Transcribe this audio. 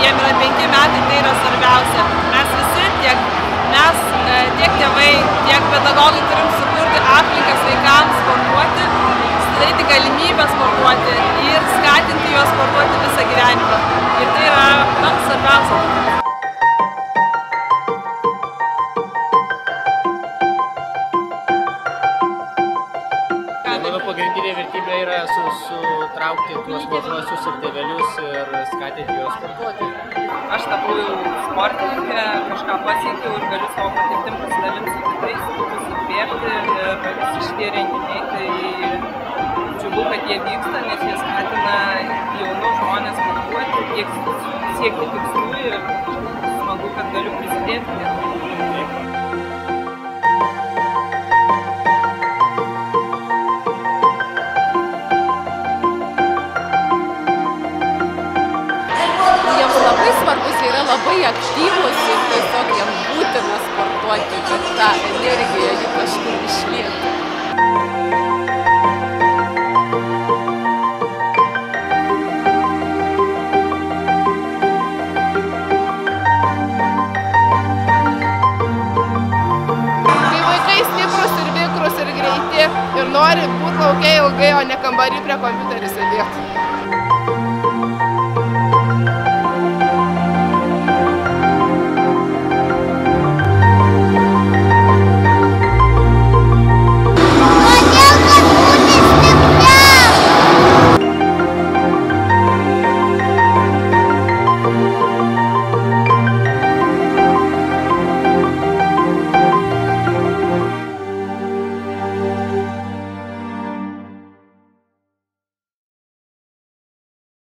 jiem yra 5 metai, tai yra svarbiausia. Mes visi, tiek tėvai, tiek pedagogai turim sukurti aplinkas vaikams sportuoti, sudaryti galimybę sportuoti ir skatinti juos sportuoti visą gyvenimą. Ir tai yra svarbiausia. Mano pagrindinė vertybė yra sutraukti tuos mažuosius ir tėvelius ir skatinti juos sportuoti. Aš tapau jau sportininkė, kažką pasiekiau ir galiu savo patirtim pasidalinti su kitais, įkvėpti ir visi šitie renginiai, tai džiugu, kad jie vyksta, nes jie skatina jaunus žmonės sportuoti, siekti tikslų ir smagu, kad galiu prisidėti. Labai svarbus, jie yra labai aktyvūs ir tiesiog jiems būtina sportuoti, kad ta energija jų kažkur išlietų. Kai vaikai stiprus ir vikrus ir greiti ir nori būti lauke ilgai, o ne kambarį prie kompiuterių sėdėti.